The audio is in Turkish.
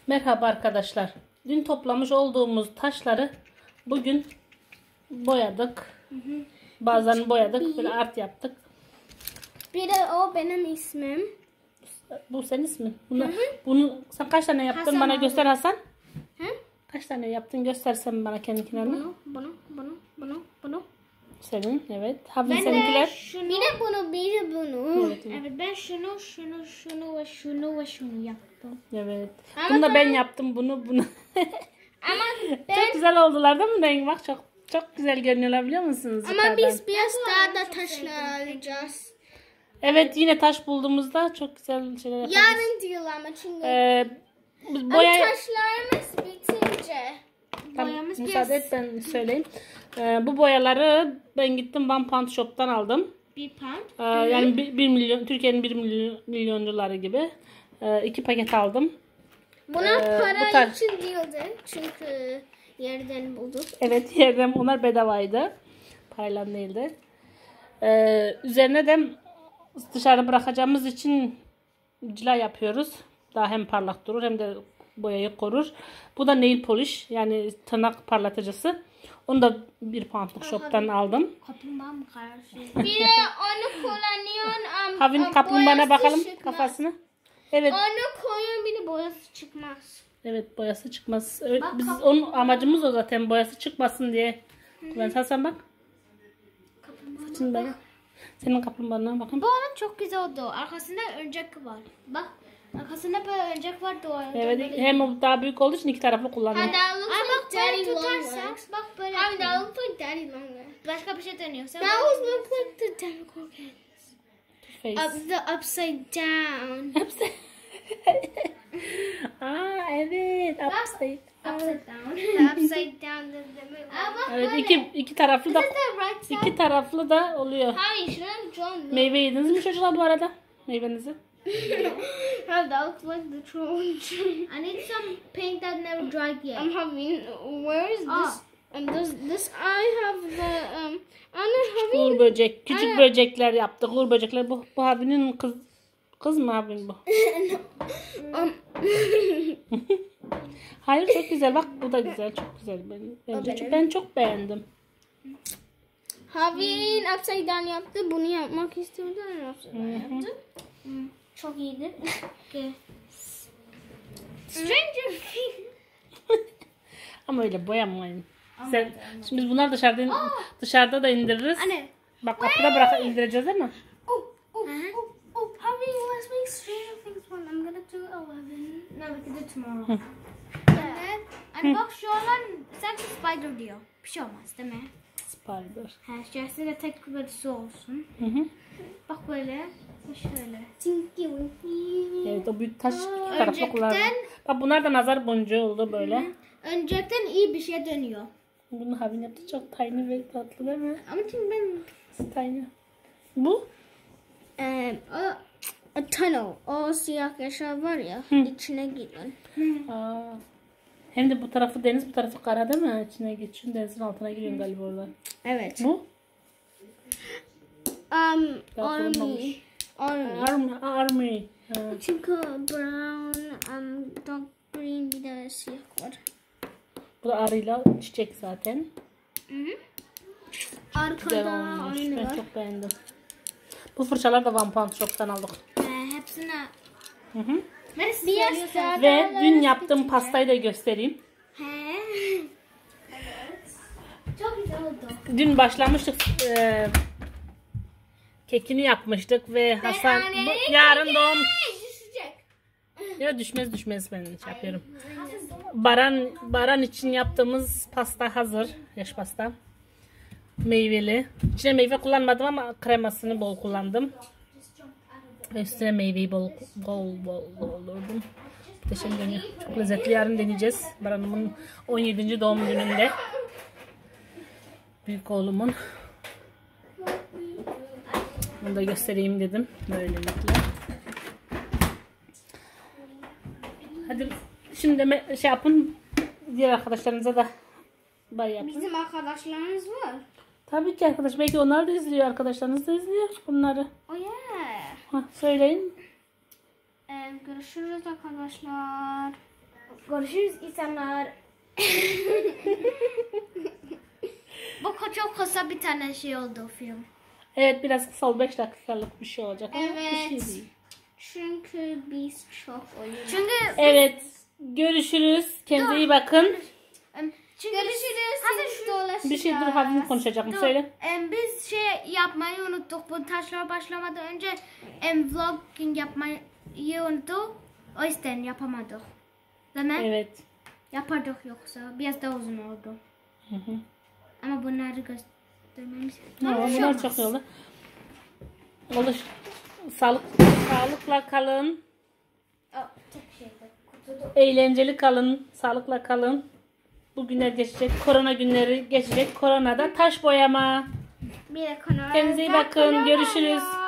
Merhaba arkadaşlar. Dün toplamış olduğumuz taşları bugün boyadık. Bazen boyadık, böyle art yaptık. Bir de o benim ismim. Bu senin ismin. Bunu sen kaç tane yaptın? Hasan Bana abi. göster Hasan. Hı? Kaç tane yaptın? Göstersen bana kendikilerini. Bunu. Senin, evet. Havin Ben seninkiler. de şunu. Bir de bunu. Evet, Evet, ben şunu yaptım. Evet. Ama Bunu da ben ben- yaptım. Bunu. Ama Çok güzel oldular değil mi renk? Bak çok güzel görünüyorlar, biliyor musunuz? yukarıdan? biz biraz daha da taşlar alacağız. Evet, yine taş bulduğumuzda çok güzel şeyler yapacağız. Yarın değil ama çünkü Biz boya... taşlarımız bitince. Tamam, müsaade et ben söyleyeyim. Bu boyaları ben gittim One Pound Shop'tan aldım. Bir pound. Yani 1 milyon, Türkiye'nin 1 milyon doları gibi. 2 paket aldım. Buna bu para tarz- için değildi. Çünkü yerden bulduk. Evet, yerden onlar bedavaydı. Parayla değildi. Üzerine de dışarı bırakacağımız için cila yapıyoruz. Daha hem parlak durur hem de boyayı korur. Bu da nail polish, yani tırnak parlatıcısı. Onu da 1 poundluk shop'tan aldım. Kaplumbağa mı karşı? Bir de onu kullanıyorsun. Havin kaplumbağana boyası bakalım çıkmaz. kafasını. Evet. Onu koyun bir de boyası çıkmaz. Evet, boyası çıkmaz. Evet, biz onun amacımız o zaten, boyası çıkmasın diye. Ben Hasan bak. Saçını bana. Senin kaplumbağana bakayım. Bu onun çok güzel oldu. Arkasında örümcek var. Bak. Arkasında böyle örümcek var. Evet, hem o daha büyük olduğu için iki taraflı kullanıyorum. Bak böyle tutarsak. Bak böyle. Abi that looks like daddy long legs. Başka bir şey dönüyor. That was look like the Demogorgon. Face. The upside down. Aa evet, upside. Upside down. The upside down. The Demogorgon. Evet, iki taraflı da iki taraflı da oluyor. Hayır, şuna John. Meyve yediniz mi çocuklar bu arada? Meyvenizi. How that looks like the troll. I need some paint that never dried yet. I'm having. Where is this? And this I have the I'm having. Uğur böcek, küçük böcekler yaptık. Uğur böcekler. Bu abinin kız mı abin bu? Hayır, çok güzel. Bak bu da güzel, çok güzel. Ben çok beğendim. Havin upside down yaptı. Bunu yapmak istiyordu. Yaptı. Çok iyiydi. Stranger Things. Ama öyle boyamayın. Şimdi biz bunları dışarıda da indiririz. Anne. Bak kapıda indireceğiz değil mi? Havin, let's make Stranger Things one. I'm gonna do 11. No, we can do tomorrow. Anne bak şu an sanki spider diyor. Bir şey olmaz değil mi? Spider. Şurası da tek böyle su olsun. Hı. Bak böyle. Şöyle. Tinky winky. Evet, o büyük taş iki taraflı kullandım. Bak bunlar da nazar boncuğu oldu böyle. Öncekten iyi bir şey dönüyor. Bunu Havin yaptı, çok tiny ve tatlı değil mi? Ama çünkü ben Tiny. Bu? a tunnel. O siyah yaşar var ya. İçine girin. Aa. Hem de bu tarafı deniz, bu tarafı kara değil mi? İçine geçiyorsun, denizin altına giriyorsun galiba orada. Evet. Bu? Army. Army. Ha. Çünkü brown, dark green bir de siyah var. Bu da arıyla çiçek zaten. Güzel Arkada olmuş. aynı Ben var. çok beğendim. Bu fırçalar da One Pound Shop'tan aldık. Hepsine. Hı hı. Bir yaşta. Ve dün yaptığım pastayı da göstereyim. He. Evet. Çok güzel oldu. Dün başlamıştık. Kekini yapmıştık ve Hasan yarın doğum. Düşecek. Ya düşmez ben şey yapıyorum. Baran için yaptığımız pasta hazır. Yaş pasta. Meyveli. İçine meyve kullanmadım ama kremasını bol kullandım. Ve üstüne meyveyi bol doldurdum. Muhteşem görünüyor. Çok lezzetli. Yarın deneyeceğiz. Baran'ımın 17. doğum gününde. Büyük oğlumun. Bunu da göstereyim dedim. Böylelikle. Hadi şimdi şey yapın. Diğer arkadaşlarınıza da bay yapın. Bizim arkadaşlarımız var. Tabii ki arkadaş. Belki onlar da izliyor. Arkadaşlarınız da izliyor bunları. Oh yeah. Söyleyin. Görüşürüz arkadaşlar. Görüşürüz insanlar. Bu çok kısa bir tane şey oldu film. Evet biraz kısa oldu. 5 dakikalık bir şey olacak. Ama Evet. bir şey değil. Çünkü biz çok oynuyoruz. Evet. Görüşürüz. Kendinize iyi bakın. Görüşürüz. Bir şey dur Havim konuşacak mı? Söyle. Biz şey yapmayı unuttuk. Bu taşlar başlamadan önce vlogging yapmayı unuttuk. O yüzden yapamadık. Değil mi? Evet. Yapardık yoksa. Biraz daha uzun oldu. Hı hı. Ama bunları göstermemiz. Bunlar çok iyi oldu. Sağlıkla kalın. Eğlenceli kalın. Sağlıkla kalın. Bu günler geçecek. Korona günleri geçecek. Koronada taş boyama. Kendinize iyi bakın. Görüşürüz.